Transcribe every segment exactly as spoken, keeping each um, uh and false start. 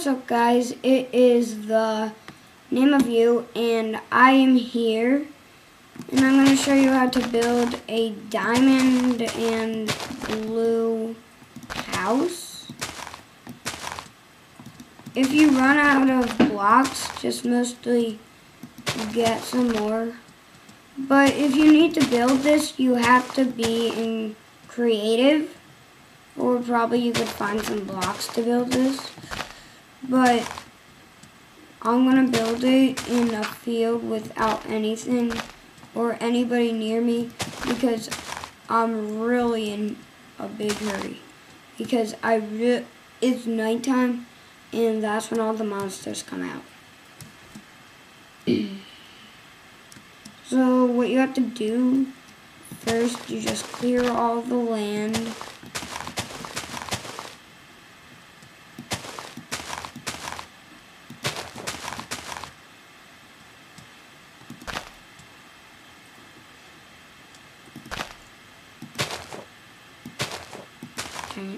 what's up, guys? It is the Name of You, and I am here, and I'm going to show you how to build a diamond and blue house. If you run out of blocks, just mostly get some more. But if you need to build this, you have to be in creative, or probably you could find some blocks to build this. But I'm gonna build it in a field without anything or anybody near me because I'm really in a big hurry. Because I re it's nighttime and that's when all the monsters come out. So what you have to do first, you just clear all the land. Okay.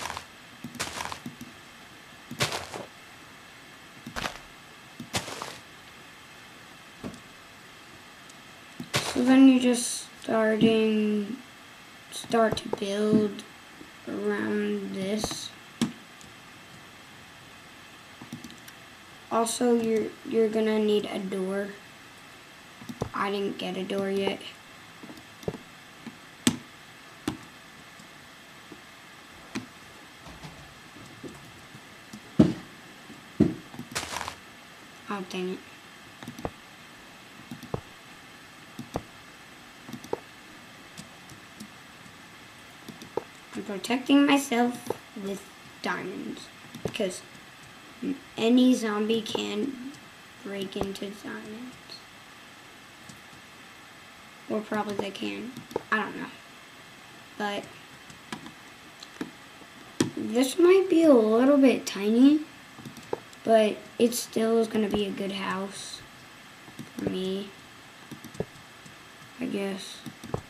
So then you just starting start to build around this. Also, you're you're gonna need a door. I didn't get a door yet. Oh, dang it. I'm protecting myself with diamonds because any zombie can break into diamonds. Or probably they can. I don't know. But this might be a little bit tiny, but it still is going to be a good house for me, I guess.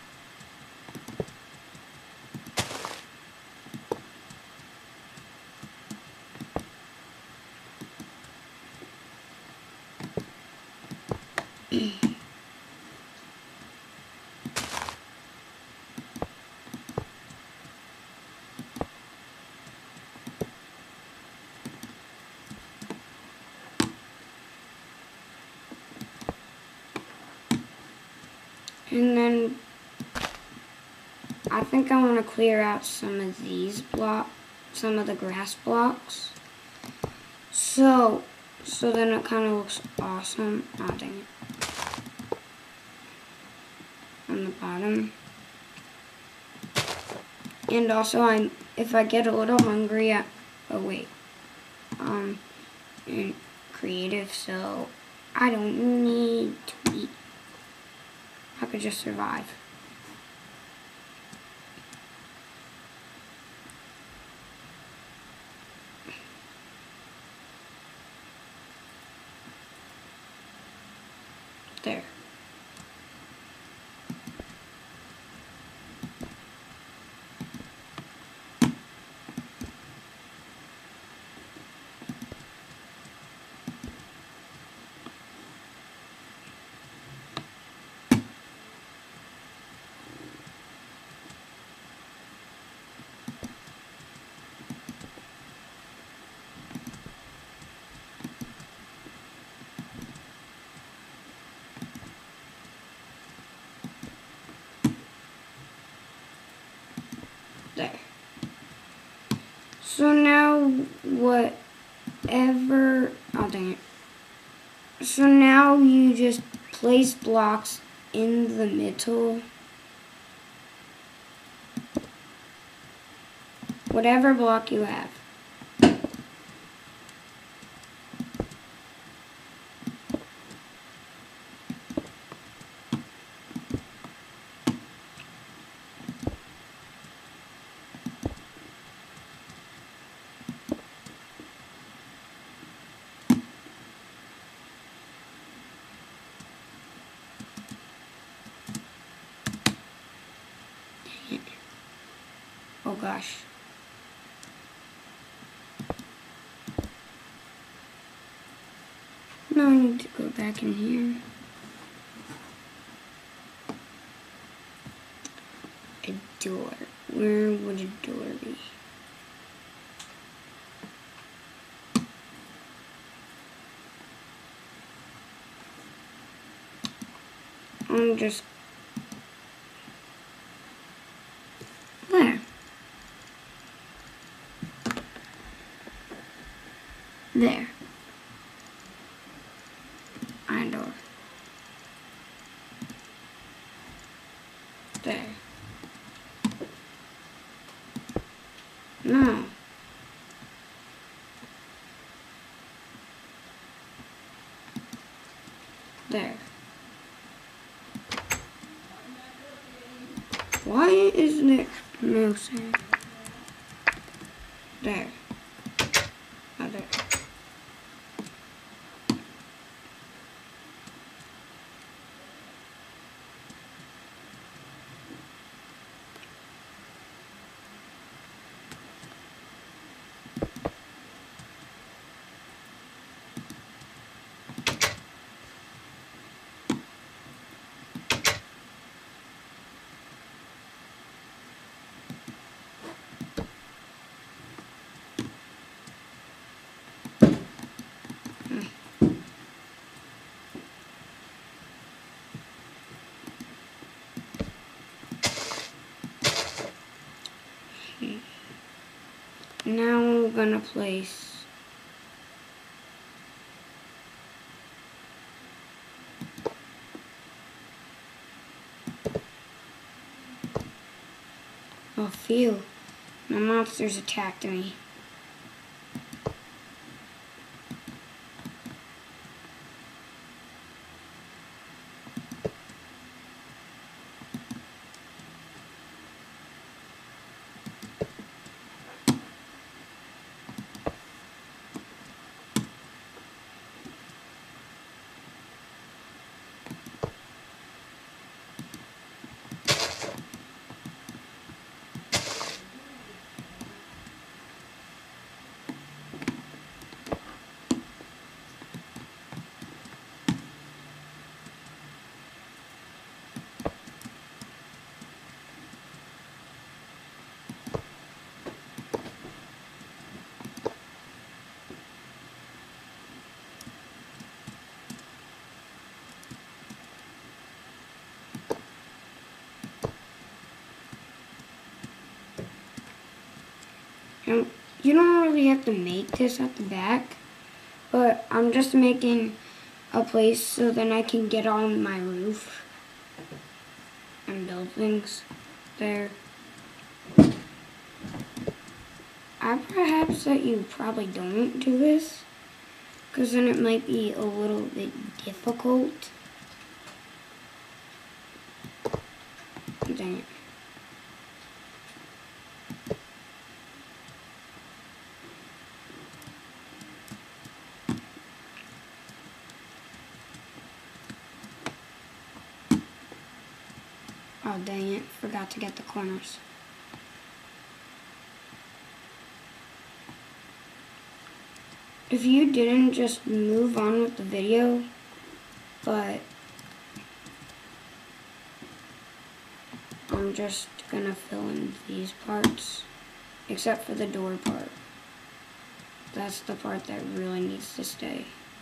And then I think I want to clear out some of these blocks, some of the grass blocks. So, so then it kind of looks awesome. Oh, dang it. On the bottom. And also, I'm if I get a little hungry, I, oh wait, um, in creative, so I don't need to eat. I could just survive. There. There. So now, whatever, oh dang it. So now you just place blocks in the middle. Whatever block you have. Oh gosh. Now I need to go back in here. A door. Where would a door be? I'm just there. There. Iron door. There. No. There. Why isn't it no sound? There. Oh, there. Now I'm gonna place a few. My monsters attacked me. You you don't really have to make this at the back, but I'm just making a place so then I can get on my roof and build things there. I perhaps that you probably don't do this, because then it might be a little bit difficult. Dang it. Oh dang it, forgot to get the corners. If you didn't, just move on with the video, but I'm just gonna fill in these parts, except for the door part. That's the part that really needs to stay.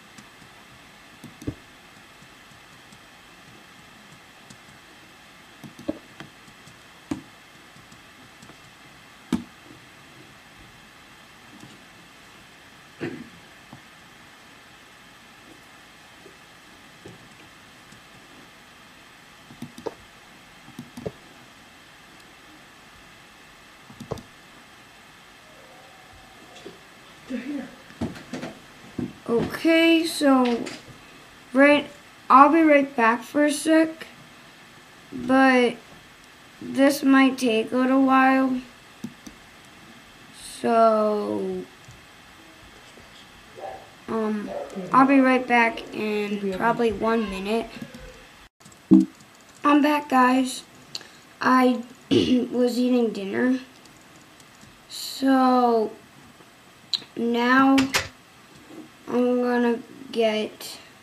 Okay, so right, I'll be right back for a sec, but this might take a little while, so um, I'll be right back in probably one minute. I'm back, guys. I was eating dinner, so now I'm gonna get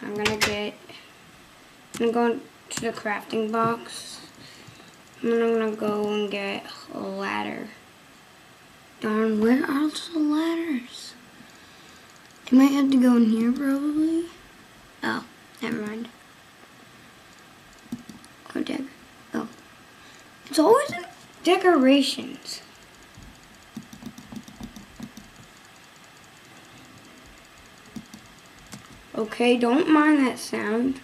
I'm gonna get, I'm gonna go to the crafting box, and then I'm gonna go and get a ladder. Darn, where are the ladders? I might have to go in here probably. Oh, never mind. Oh, dec oh. It's always in decorations. Okay, don't mind that sound.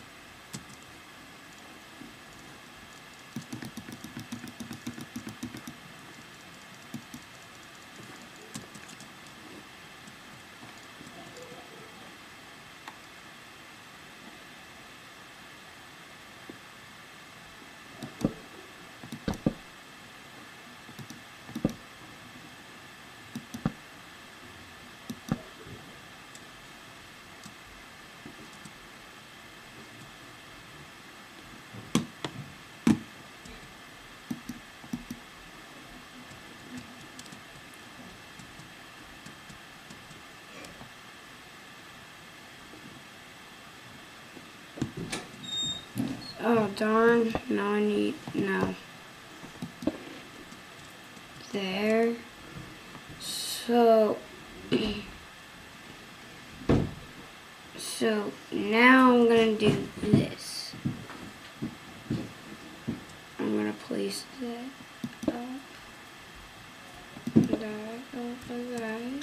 Oh, darn. No, I need, no. There. So, so now I'm going to do this. I'm going to place that up, that over that.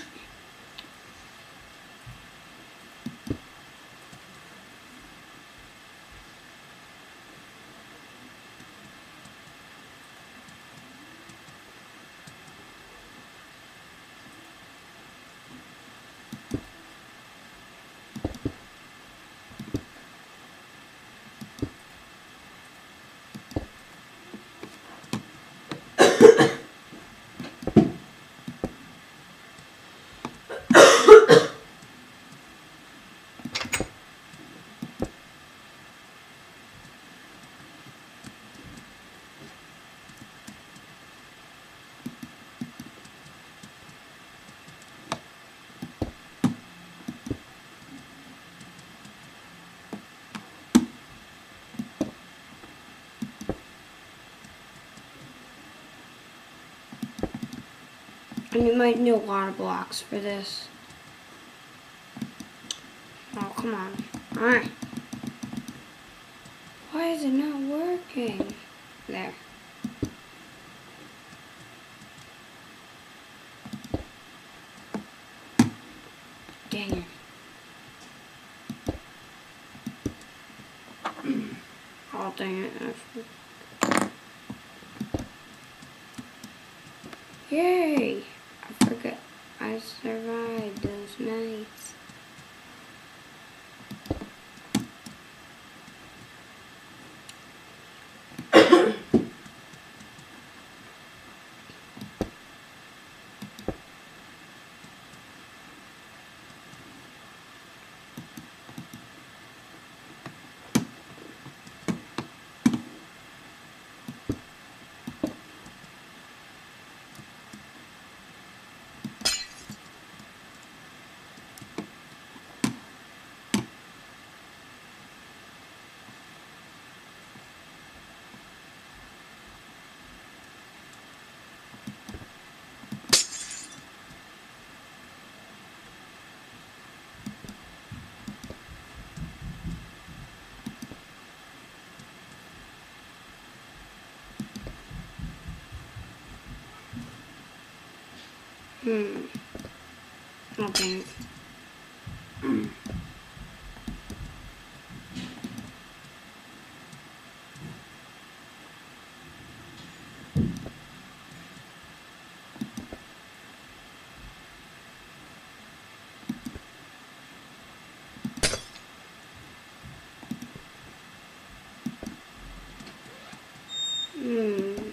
And you might need a lot of blocks for this. Oh, come on. Alright. Why is it not working? There. Dang it. Oh, dang it. Yay! I forgot. I survived those nights. Hmm. Oh, dang it. Mm. Hmm.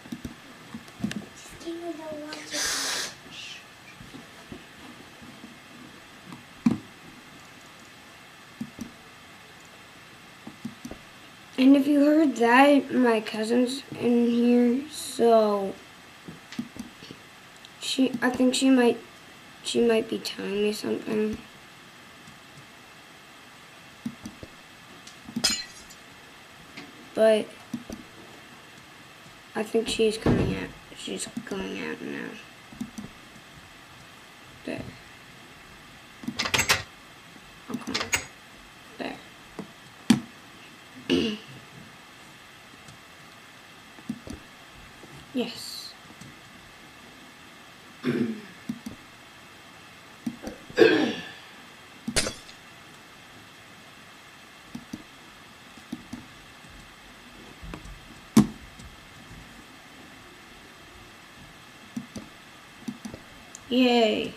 And if you heard that, my cousin's in here, so she, I think she might, she might be telling me something. but I think she's coming out. She's going out now. There. Oh, come on. There. Yes. Yay.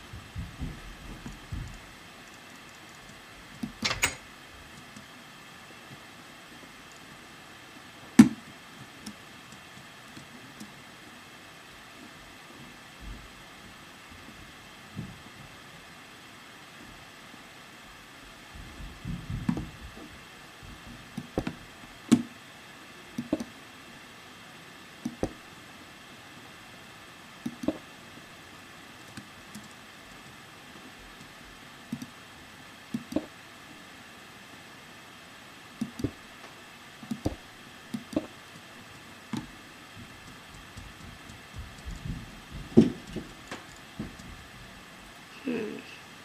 Hmm.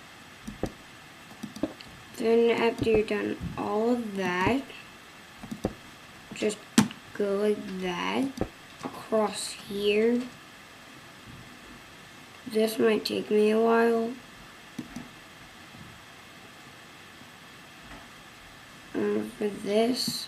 Then after you're done all of that, just go like that across here. This might take me a while. And for this,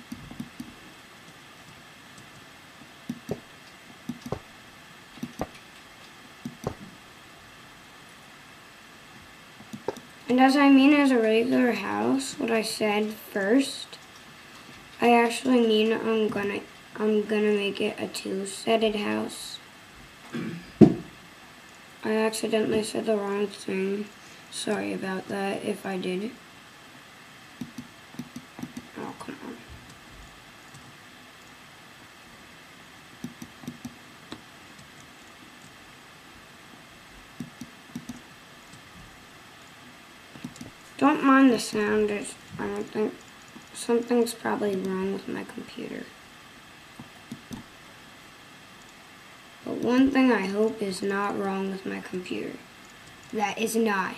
and as I mean as a regular house, what I said first, I actually mean I'm gonna I'm gonna make it a two-sided house. I accidentally said the wrong thing. Sorry about that if I did. Oh, come on. Don't mind the sound. It's, I don't think something's probably wrong with my computer. But one thing I hope is not wrong with my computer. That is not.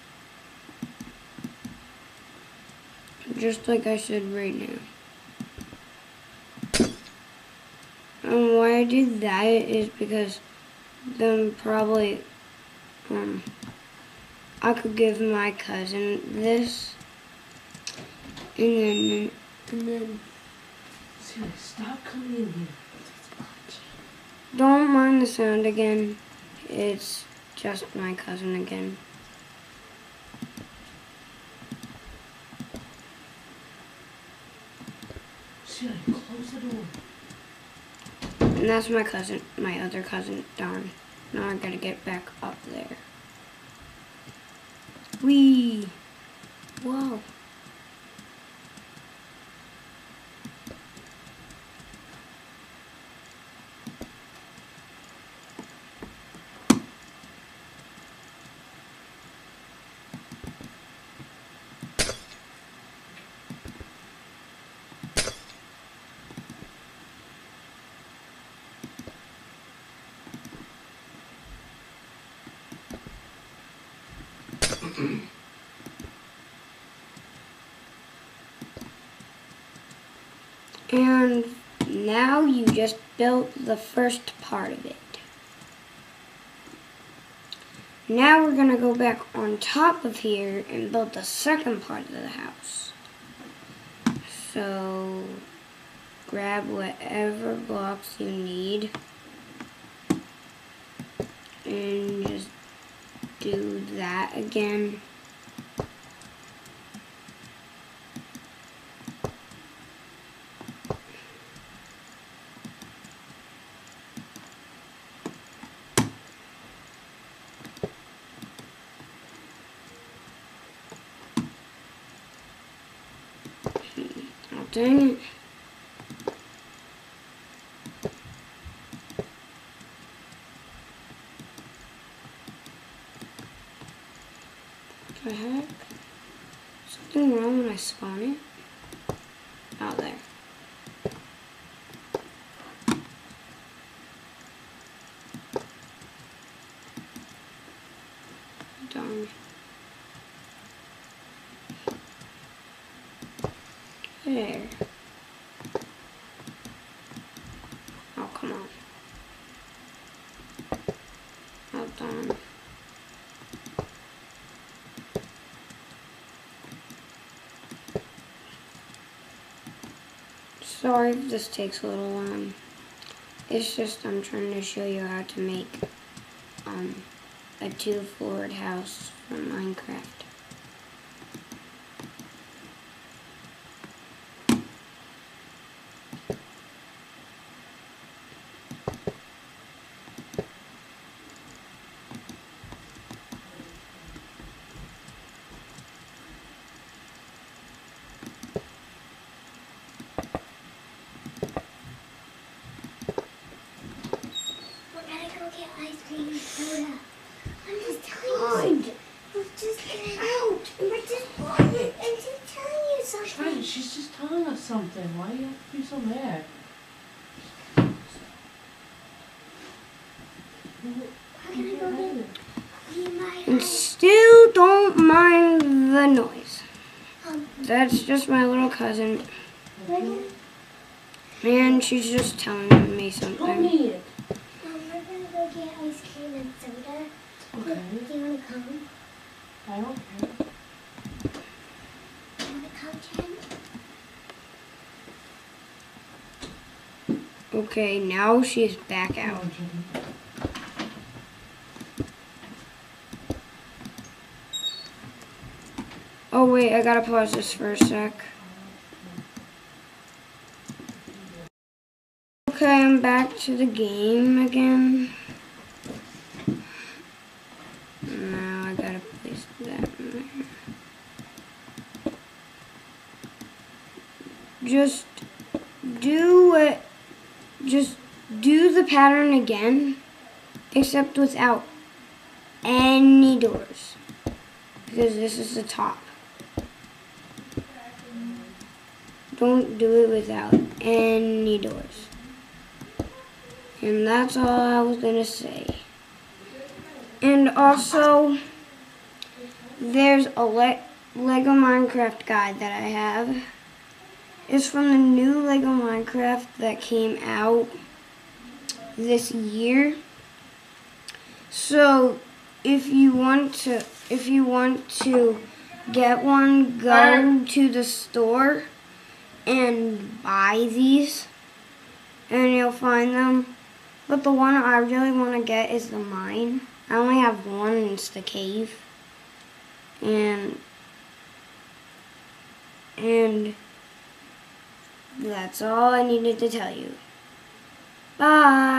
Just like I said right now. And why I did that is because then probably um I could give my cousin this, and then and then Siri, stop coming in here. Don't mind the sound again. It's just my cousin again. Siri, close the door. And that's my cousin, my other cousin, Darn. Now I gotta get back up there. Whee! Whoa. And now you just built the first part of it. Now we're gonna go back on top of here and build the second part of the house. So grab whatever blocks you need and just do that again. Oh, dang it. What the heck? Something wrong when I spawn it? Oh, there. done. There. Oh, come on. Well done. Sorry if this takes a little long. It's just I'm trying to show you how to make um, a two-floored house from Minecraft. Ice cream and soda. I'm just telling you. I'm just getting out. We're just I'm just telling you something. Trying, she's just telling us something. Why do you have to be so mad? How can I go get me my And still don't mind the noise. um, That's just my little cousin. we're gonna, And she's just telling me Don't something. eat it. um, we're gonna go get ice cream and soda. Okay. Do you wanna come? I don't care. Do you wanna come, Jen? Okay, now she's back Come out. on, Jenny. Oh wait, I gotta pause this for a sec. Okay, I'm back to the game again. Now I gotta place that in there. Just do it. Just do the pattern again, except without any doors, because this is the top. Don't do it without any doors. And that's all I was gonna say. And also, there's a Le- Lego Minecraft guide that I have. It's from the new Lego Minecraft that came out this year. So, if you want to, if you want to get one, go to the store and buy these, and you'll find them. But the one I really want to get is the mine. I only have one, and it's the cave. And and that's all I needed to tell you. Bye.